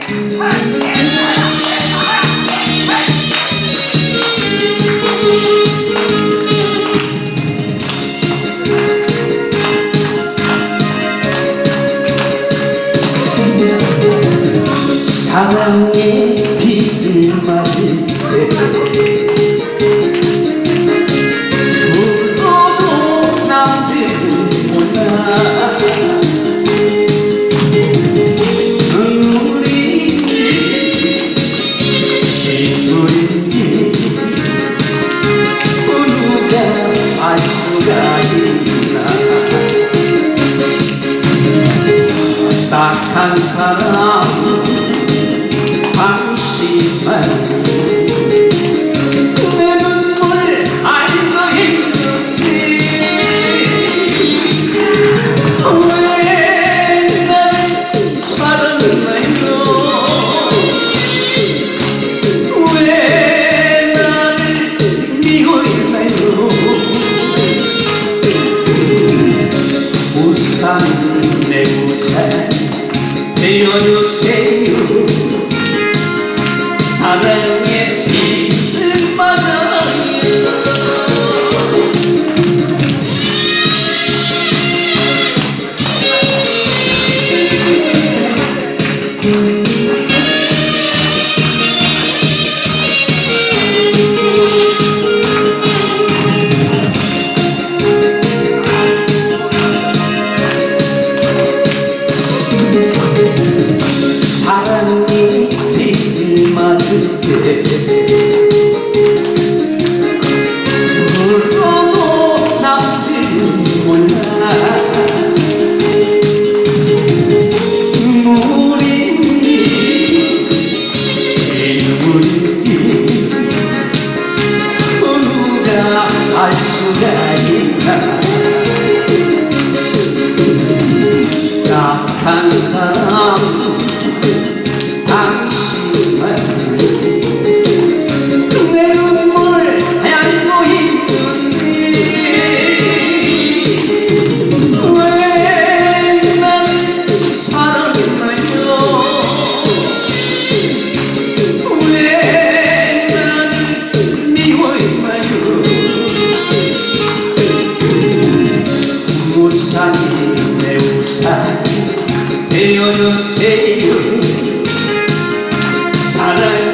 사랑의 비를 맞을 때 울어도 남들은 몰라 눈물이 빗물인지 누가 알 수가 있나 딱한 사람 당신만 내 눈물 알고 있는데 왜 나를 사랑했나요? 왜 나를 미워했나요? 우산 내 우산 되어주세요. 사랑의 빛을 받아요. 사랑의 빛을 맞을 때 울어도 남들은 몰라 눈물인지 눈물인지 누가 알 수가 있나 딱한 사람 당신만 내 눈물 알고 있는데 왜 나를 사랑했나요? 왜 나를 미워했나요? 우산이 내 우산 되어주세요. 사랑